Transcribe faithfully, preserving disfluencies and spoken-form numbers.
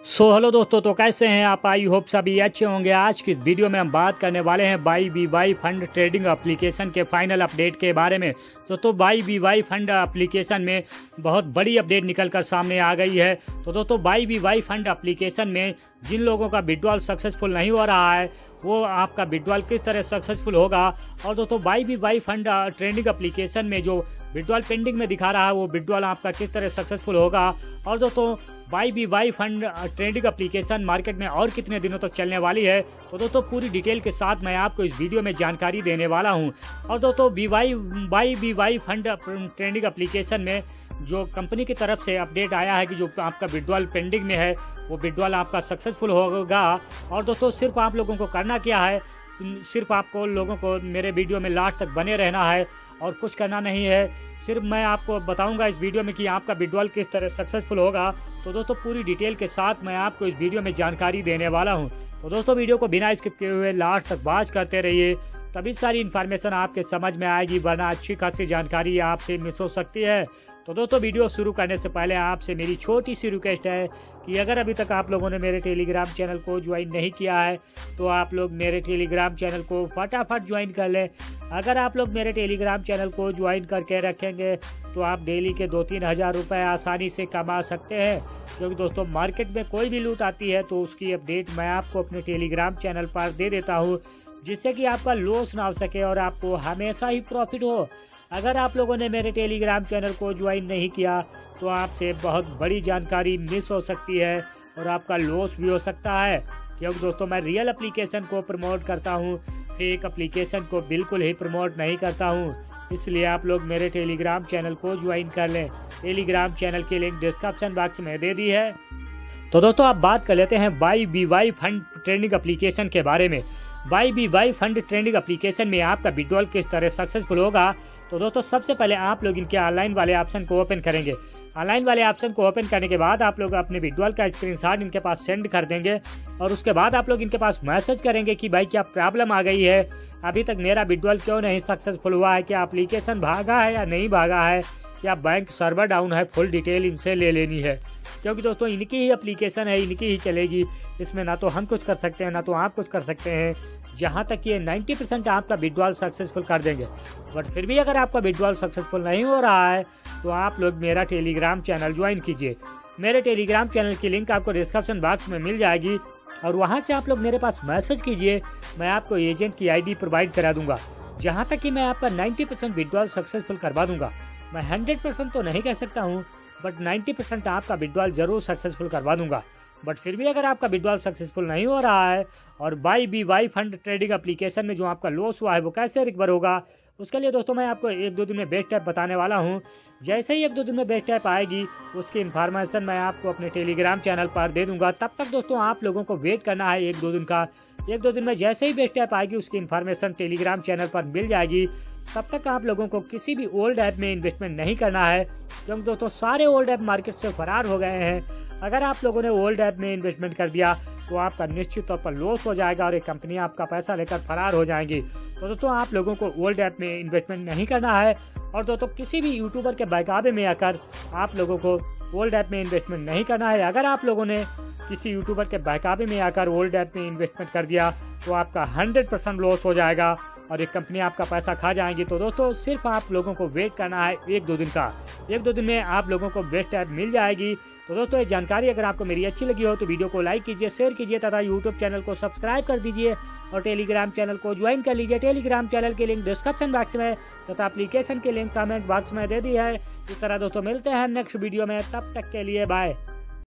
So hello दोस्तों, तो कैसे हैं आप? आई होप सभी अच्छे होंगे। आज की इस वीडियो में हम बात करने वाले हैं buy B Y fund trading application के फाइनल अपडेट के बारे में। दोस्तों buy B Y fund application में बहुत बड़ी अपडेट निकल कर सामने आ गई है। तो दोस्तों buy B Y fund application में जिन लोगों का विड्रॉल सक्सेसफुल नहीं हो रहा है वो आपका विड्रॉल किस तरह सक्सेसफुल होगा। और दोस्तों buy B Y fund trading application में जो विड्रॉल पेंडिंग में दिखा रहा है वो विड्रॉल आपका किस तरह सक्सेसफुल होगा। और दोस्तों buy B Y fund trading application market में और कितने दिनों तक चलने वाली है, तो दोस्तों पूरी डिटेल के साथ मैं आपको इस वीडियो में जानकारी देने वाला हूं। और दोस्तों B Y buy B Y fund trading application में जो कंपनी की तरफ से अपडेट आया है कि जो आपका विड्रॉल पेंडिंग में है वो विड्रॉल आपका सक्सेसफुल होगा। और दोस्तों सिर्फ आप लोगों को करना क्या है, सिर्फ आपको लोगों को मेरे वीडियो में लास्ट तक बने रहना है और कुछ करना नहीं है। सिर्फ मैं आपको बताऊंगा इस वीडियो में कि आपका विड्रॉल किस तरह सक्सेसफुल होगा। तो दोस्तों पूरी डिटेल के साथ मैं आपको इस वीडियो में जानकारी देने वाला हूं। तो दोस्तों वीडियो को बिना स्किप किए हुए लास्ट तक वॉच करते रहिए, तभी सारी इन्फॉर्मेशन आपके समझ में आएगी, वरना अच्छी खासी जानकारी आपसे मिस हो सकती है। तो दोस्तों वीडियो शुरू करने से पहले आपसे मेरी छोटी सी रिक्वेस्ट है कि अगर अभी तक आप लोगों ने मेरे टेलीग्राम चैनल को ज्वाइन नहीं किया है तो आप लोग मेरे टेलीग्राम चैनल को फटाफट ज्वाइन कर लें। अगर आप लोग मेरे टेलीग्राम चैनल को ज्वाइन करके रखेंगे तो आप डेली के दो तीन हज़ार रुपये आसानी से कमा सकते हैं, क्योंकि दोस्तों मार्केट में कोई भी लूट आती है तो उसकी अपडेट मैं आपको अपने टेलीग्राम चैनल पर दे देता हूँ, जिससे कि आपका लॉस ना हो सके और आपको हमेशा ही प्रॉफिट हो। अगर आप लोगों ने मेरे टेलीग्राम चैनल को ज्वाइन नहीं किया तो आपसे बहुत बड़ी जानकारी मिस हो सकती है और आपका लॉस भी हो सकता है, क्योंकि दोस्तों मैं रियल एप्लीकेशन को प्रमोट करता हूं, फेक एप्लीकेशन को बिल्कुल ही प्रमोट नहीं करता हूं। इसलिए आप लोग मेरे टेलीग्राम चैनल को ज्वाइन कर लें। टेलीग्राम चैनल की लिंक डिस्क्रिप्शन बॉक्स में दे दी है। तो दोस्तों आप बात कर लेते हैं buy B Y fund trading application के बारे में। Buy B Y fund trading application में आपका विड्रॉल किस तरह सक्सेसफुल होगा। तो दोस्तों सबसे पहले आप लोग इनके ऑनलाइन वाले ऑप्शन को ओपन करेंगे। ऑनलाइन वाले ऑप्शन को ओपन करने के बाद आप लोग अपने विड्रॉल का स्क्रीनशॉट इनके पास सेंड कर देंगे और उसके बाद आप लोग इनके पास मैसेज करेंगे कि भाई क्या प्रॉब्लम आ गई है, अभी तक मेरा विड्रॉल क्यों नहीं सक्सेसफुल हुआ है, क्या एप्लीकेशन भागा है या नहीं भागा है, या बैंक सर्वर डाउन है। फुल डिटेल इनसे ले लेनी है, क्योंकि दोस्तों इनकी ही एप्लीकेशन है, इनकी ही चलेगी। इसमें ना तो हम कुछ कर सकते हैं ना तो आप कुछ कर सकते हैं। जहां तक ये नब्बे परसेंट आपका विड्रॉल सक्सेसफुल कर देंगे, बट फिर भी अगर आपका विड्रॉल सक्सेसफुल नहीं हो रहा है तो आप लोग मेरा टेलीग्राम चैनल ज्वाइन कीजिए। मेरे टेलीग्राम चैनल की लिंक आपको डिस्क्रिप्शन बॉक्स में मिल जाएगी और वहां से आप लोग मेरे पास मैसेज कीजिए, मैं आपको एजेंट की आईडी प्रोवाइड करा दूंगा। जहां तक कि मैं आपका नब्बे परसेंट विड्रॉल सक्सेसफुल करवा दूंगा। मैं हंड्रेड परसेंट तो नहीं कह सकता हूँ, बट नब्बे परसेंट आपका विड्रॉल जरूर सक्सेसफुल करवा दूंगा। बट फिर भी अगर आपका विड्रॉल सक्सेसफुल नहीं हो रहा है और buy B Y fund trading application में जो आपका लॉस हुआ है वो कैसे रिकवर होगा, उसके लिए दोस्तों मैं आपको एक दो दिन में बेस्ट ऐप बताने वाला हूं। जैसे ही एक दो दिन में बेस्ट ऐप आएगी उसकी इन्फॉर्मेशन मैं आपको अपने टेलीग्राम चैनल पर दे दूंगा। तब तक दोस्तों आप लोगों को वेट करना है एक दो दिन का। एक दो दिन में जैसे ही बेस्ट ऐप आएगी उसकी इन्फॉर्मेशन टेलीग्राम चैनल पर मिल जाएगी। तब तक आप लोगों को किसी भी ओल्ड ऐप में इन्वेस्टमेंट नहीं करना है, क्योंकि दोस्तों सारे ओल्ड ऐप मार्केट से फरार हो गए हैं। अगर आप लोगों ने ओल्ड ऐप में इन्वेस्टमेंट कर दिया तो आपका निश्चित तौर पर लॉस हो जाएगा और एक कंपनी आपका पैसा लेकर फरार हो जाएंगी। तो दोस्तों आप लोगों को ओल्ड ऐप में इन्वेस्टमेंट नहीं करना है। और दोस्तों किसी भी यूट्यूबर के बहकावे में आकर आप लोगों को ओल्ड ऐप में इन्वेस्टमेंट नहीं करना है। अगर आप लोगों ने किसी यूट्यूबर के बहकावे में आकर ओल्ड ऐप में इन्वेस्टमेंट कर दिया तो आपका हंड्रेड परसेंट लॉस हो जाएगा और एक कंपनी आपका पैसा खा जाएंगी। तो दोस्तों सिर्फ आप लोगों को वेट करना है एक दो दिन का। एक दो दिन में आप लोगों को बेस्ट ऐप मिल जाएगी। तो दोस्तों ये जानकारी अगर आपको मेरी अच्छी लगी हो तो वीडियो को लाइक कीजिए, शेयर कीजिए तथा यूट्यूब चैनल को सब्सक्राइब कर दीजिए और टेलीग्राम चैनल को ज्वाइन कर लीजिए। टेलीग्राम चैनल की लिंक डिस्क्रिप्शन बॉक्स में तथा एप्लीकेशन की लिंक कमेंट बॉक्स में दे दी है। इस तरह दोस्तों मिलते हैं नेक्स्ट वीडियो में, तब तक के लिए बाय।